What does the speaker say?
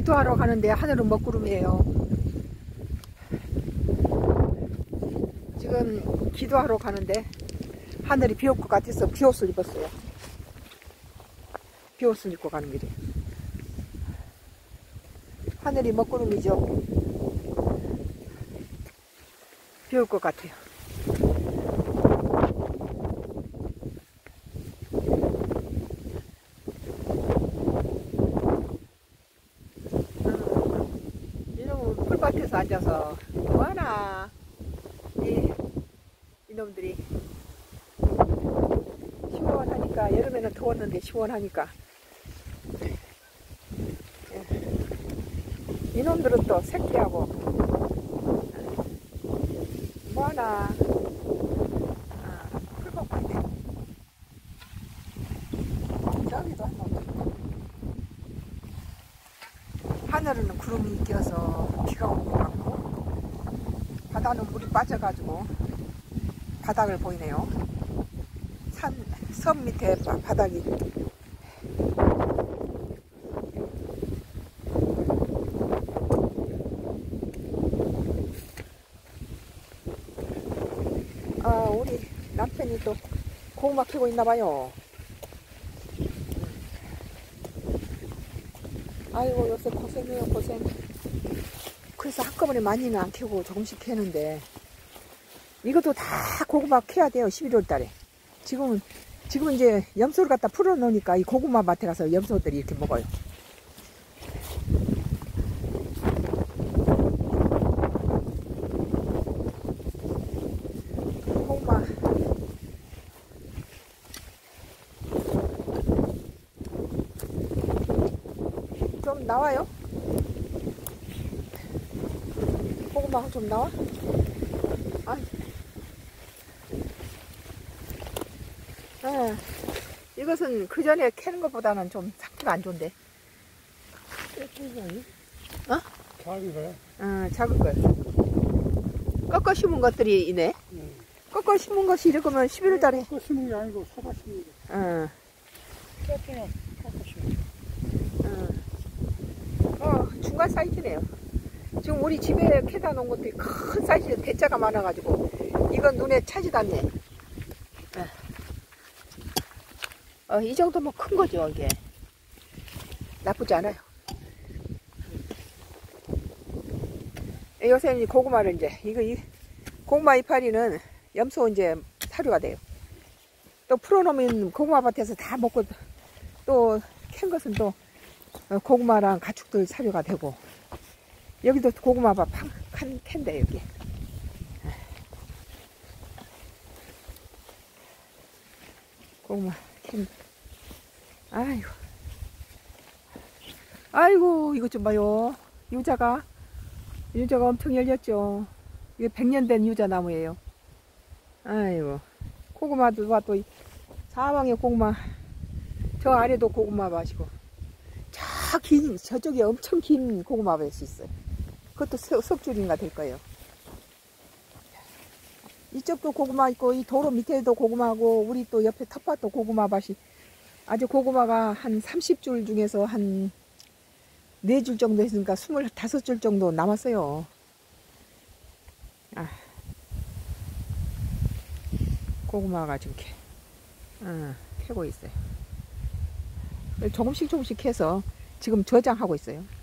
기도하러 가는데 하늘은 먹구름이에요. 지금 기도하러 가는데 하늘이 비 올 것 같아서 비옷을 입었어요. 비옷을 입고 가는 길이에요. 하늘이 먹구름이죠. 비 올 것 같아요. 이놈은 풀밭에서 앉아서 뭐하나 이놈들이 시원하니까, 여름에는 더웠는데 시원하니까. 이놈들은 또 새끼하고 뭐하나 풀밭에 저기도 한번. 하늘은 구름이 껴서 비가 오는 것 같고, 바다는 물이 빠져가지고 바닥을 보이네요. 섬 밑에 바닥이. 우리 남편이 또 고구마 캐고 있나봐요. 아이고, 요새 고생해요, 고생. 그래서 한꺼번에 많이는 안 캐고 조금씩 캐는데, 이것도 다 고구마 캐야 돼요, 11월 달에. 지금은 이제 염소를 갖다 풀어 놓으니까 이 고구마 밭에 가서 염소들이 이렇게 먹어요. 고구마. 좀 나와요? 고구마가 좀 나와? 이것은 그 전에 캐는 것보다는 좀 상태가 안 좋은데. 어? 작은 거야? 작은 거. 꺾어 심은 것들이 있네. 꺾어 심은 것이 이러면 11월 달에. 꺾어 심은 게 아니고 사다 심은 거. 꺾어 심은. 중간 사이즈네요. 지금 우리 집에 캐다 놓은 것들이 큰 사이즈, 대자가 많아가지고 이건 눈에 차지도 않네. 이 정도면 큰 거죠, 이게. 나쁘지 않아요. 요새는 고구마를 이제, 고구마 이파리는 염소 이제 사료가 돼요. 또 풀어놓으면 고구마 밭에서 다 먹고, 또 캔 것은 또 고구마랑 가축들 사료가 되고, 여기도 고구마 밭 캔데, 여기. 고구마 캔. 아이고, 이것 좀 봐요. 유자가 엄청 열렸죠. 이게 100년 된 유자 나무예요. 아이고, 고구마도 봐, 또 사방에 고구마. 저 아래도 고구마 밭이고, 저쪽에 엄청 긴 고구마 밭이 있어요. 그것도 석줄인가 될 거예요. 이쪽도 고구마 있고, 이 도로 밑에도 고구마고, 우리 또 옆에 텃밭도 고구마 밭이, 아주 고구마가 한 30줄 중에서 한 4줄 정도 했으니까 25줄 정도 남았어요. 고구마가 지금 캐고 있어요. 조금씩 해서 지금 저장하고 있어요.